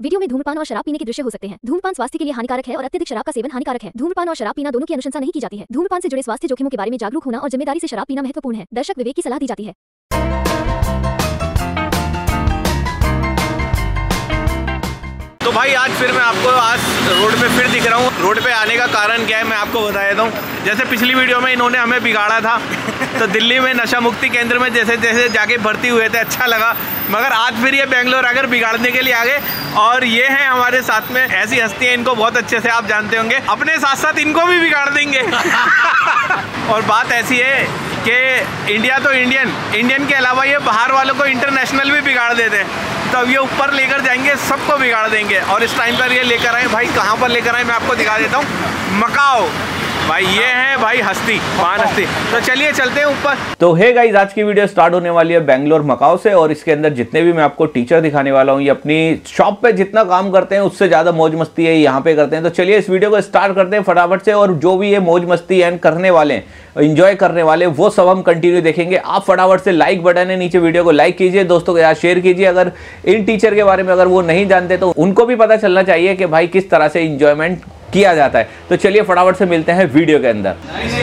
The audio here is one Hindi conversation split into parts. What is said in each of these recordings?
वीडियो में धूम्रपान और शराब पीने के दृश्य हो सकते हैं। धूम्रपान स्वास्थ्य के लिए हानिकारक है और अत्यधिक शराब का सेवन हानिकारक है। धूम्रपान और शराब पीना दोनों की अनुशंसा नहीं की जाती है। धूम्रपान से जुड़े स्वास्थ्य जोखिमों के बारे में जागरूक होना और जिम्मेदारी से शराब पीना महत्वपूर्ण है। दर्शक विवेक की सलाह दी जाती है। तो भाई आज फिर मैं आपको रोड पे फिर दिख रहा हूँ। रोड पे आने का कारण क्या है मैं आपको बता देता हूँ। जैसे पिछली वीडियो में इन्होंने हमें बिगाड़ा था तो दिल्ली में नशा मुक्ति केंद्र में जैसे जैसे जाके भर्ती हुए थे, अच्छा लगा। मगर आज फिर ये बेंगलोर आकर बिगाड़ने के लिए आ गए। और ये हैं हमारे साथ में ऐसी हस्तियाँ, इनको बहुत अच्छे से आप जानते होंगे, अपने साथ साथ इनको भी बिगाड़ देंगे। और बात ऐसी है कि इंडिया तो इंडियन के अलावा ये बाहर वालों को इंटरनेशनल भी बिगाड़ देते हैं। तो अब ये ऊपर लेकर जाएंगे, सबको बिगाड़ देंगे। और इस टाइम पर ये लेकर आए भाई, कहाँ पर लेकर आए मैं आपको दिखा देता हूँ। मकाओ भाई, ये है भाई हस्ती, पान हस्ती। तो चलिए चलते हैं ऊपर। तो हे गाइस, आज की वीडियो स्टार्ट होने वाली है बेंगलोर मकाओ से। और इसके अंदर जितने भी मैं आपको टीचर दिखाने वाला हूँ, ये अपनी शॉप पे जितना काम करते हैं उससे ज्यादा मौज मस्ती है यहाँ पे करते हैं। तो चलिए इस वीडियो को स्टार्ट करते हैं फटाफट से। और जो भी ये मौज मस्ती एंड करने वाले, इंजॉय करने वाले, वो सब हम कंटिन्यू देखेंगे। आप फटाफट से लाइक बटन है नीचे, वीडियो को लाइक कीजिए, दोस्तों के साथ शेयर कीजिए। अगर इन टीचर के बारे में अगर वो नहीं जानते तो उनको भी पता चलना चाहिए कि भाई किस तरह से इंजॉयमेंट किया जाता है। तो चलिए फटाफट से मिलते हैं वीडियो के अंदर।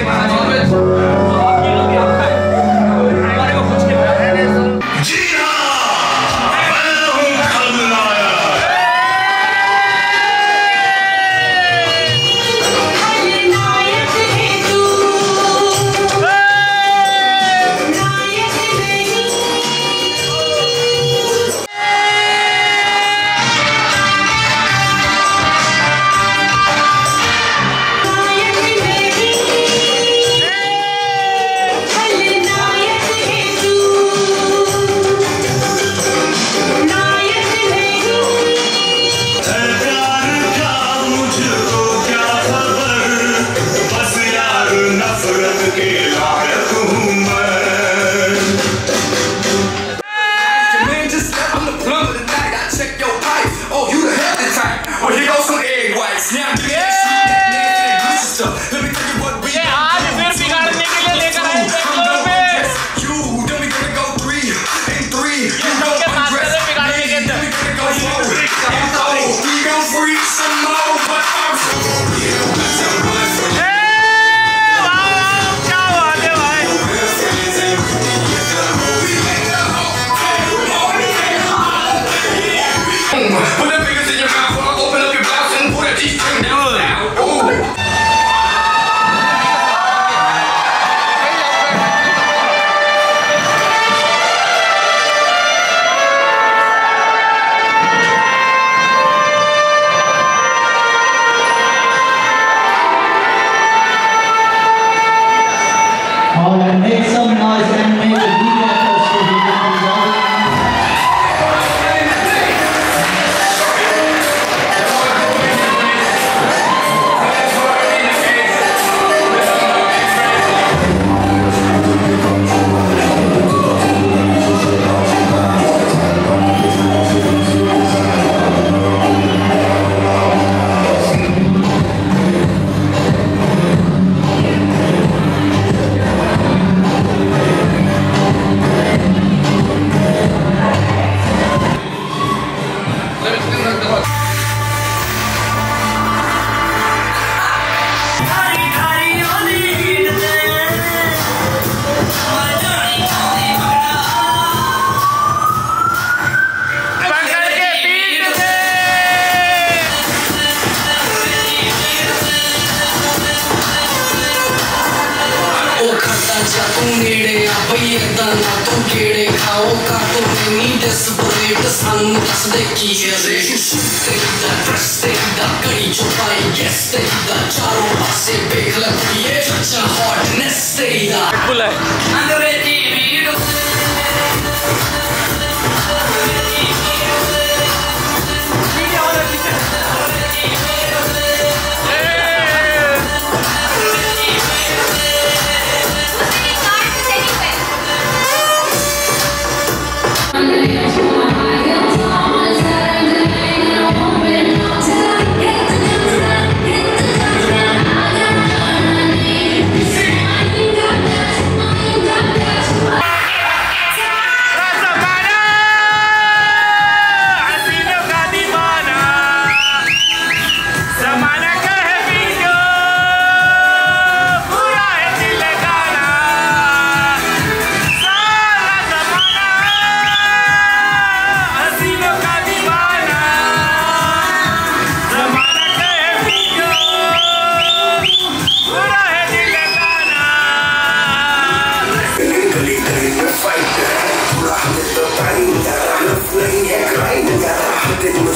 Make some noise and make a video for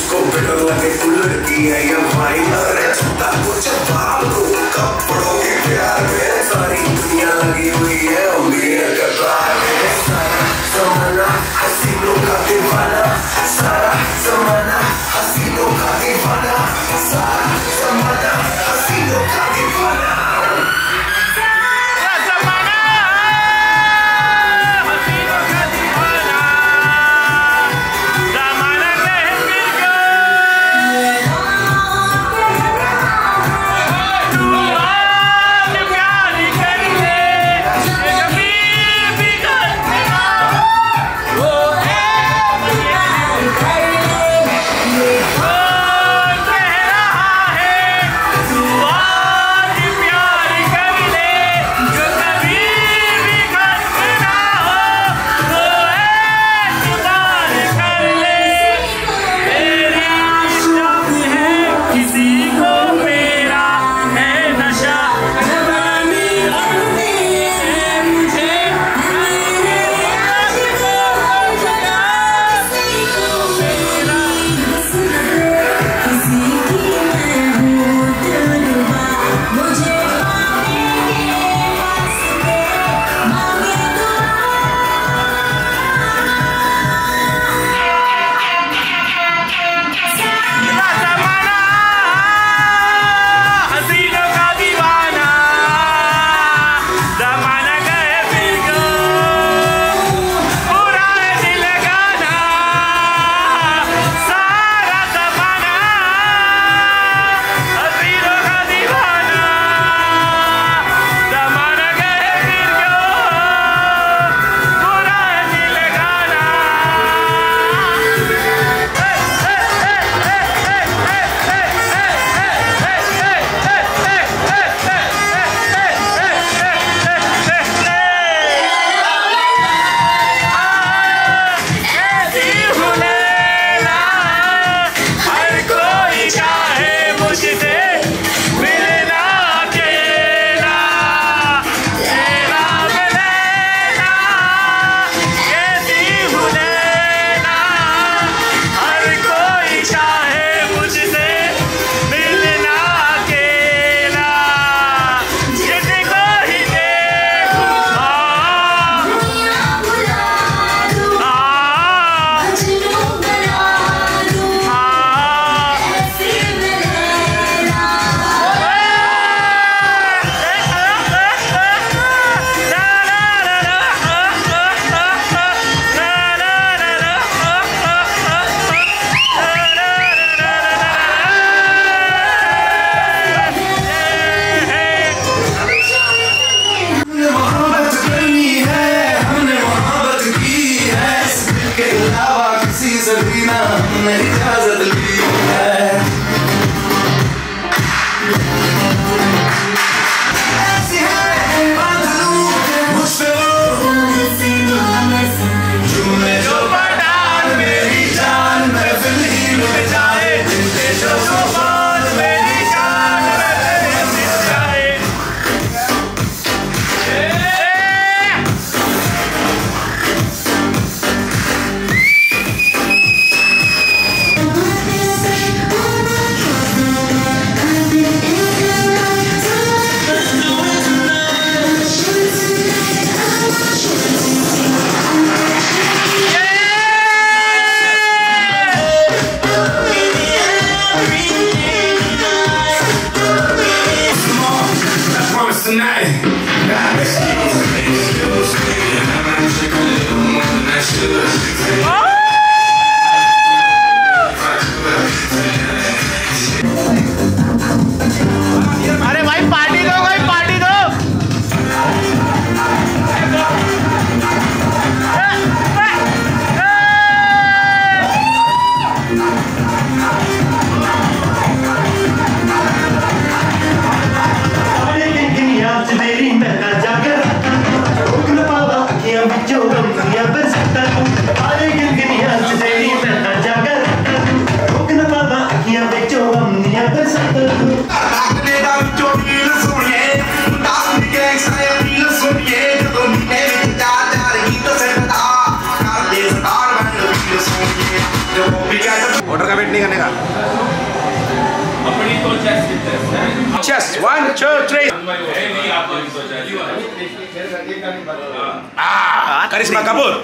उसको बेटर लगे तू लड़की है या भाई अरे छुट्टा कुछ बाप को कपड़ों के प्यार में सारी दुनिया लगी हुई है उंगलियां कतार में सारा जमाना हसीनों का दीवाना सारा जमाना हसीनों का दीवाना सारा जमाना हसीनों का दीवाना जाएगा। अपनी तो चेस्ट 1 2 3 करिश्मा कपूर।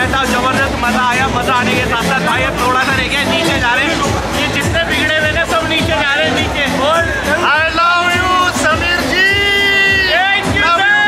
भाई साहब जबरदस्त मजा आया। मजा आने के साथ साथ भाई अब थोड़ा सा रह गया, नीचे जा रहे हैं। ये जितने बिगड़े हुए ना सब नीचे जा रहे हैं नीचे। और I love you Sameer ji. Thank you sir.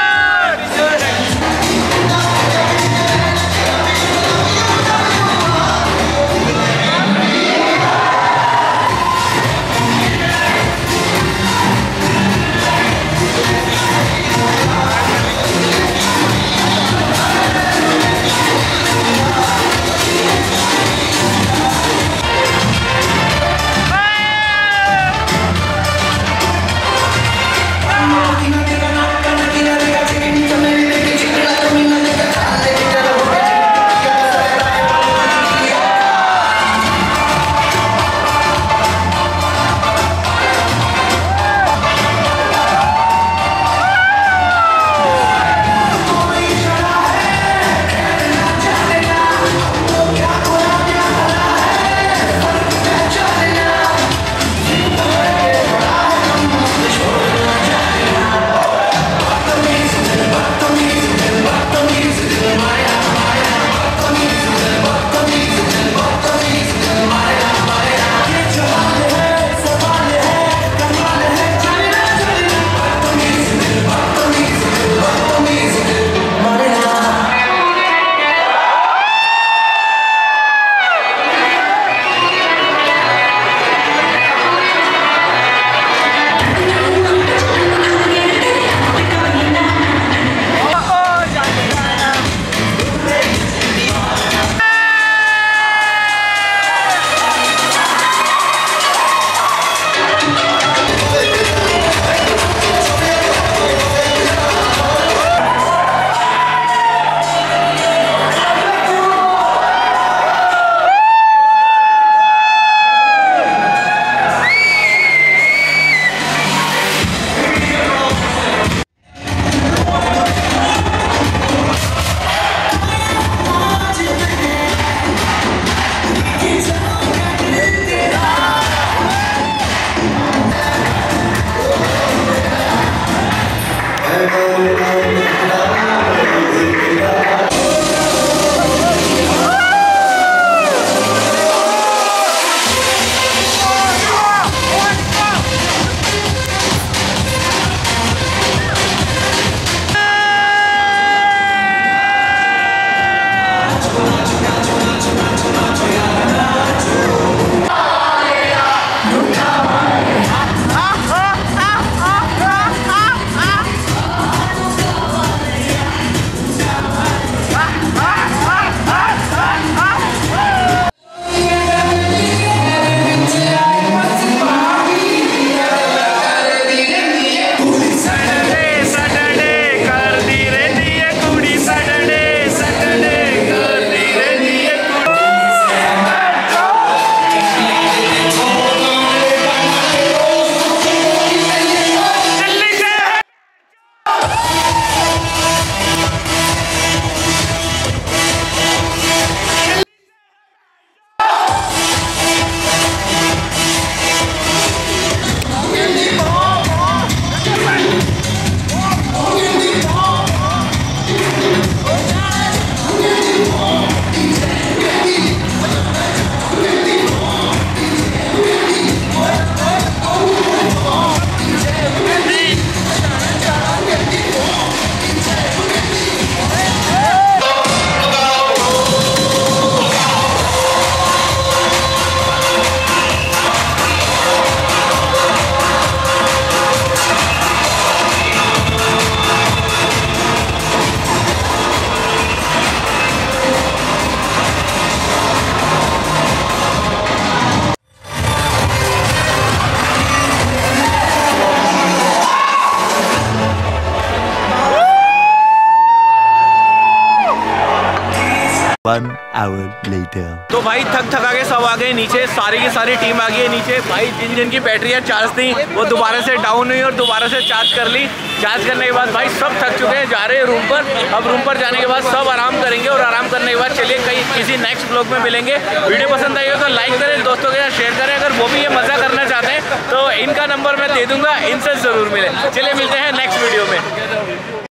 One hour later. तो भाई थक थका के सब आ गए नीचे, सारी की सारी टीम आ गई है नीचे। भाई जिन जिन की बैटरियाँ चार्ज थी वो दोबारा से डाउन हुई और दोबारा से चार्ज कर ली। चार्ज करने के बाद भाई सब थक चुके हैं, जा रहे हैं रूम पर। अब रूम पर जाने के बाद सब आराम करेंगे और आराम करने के बाद चलिए कहीं किसी नेक्स्ट ब्लॉग में मिलेंगे। वीडियो पसंद आई हो तो लाइक करें, दोस्तों के साथ शेयर करें। अगर वो भी ये मज़ा करना चाहते हैं तो इनका नंबर मैं दे दूंगा, इनसे ज़रूर मिले। चलिए मिलते हैं नेक्स्ट वीडियो में।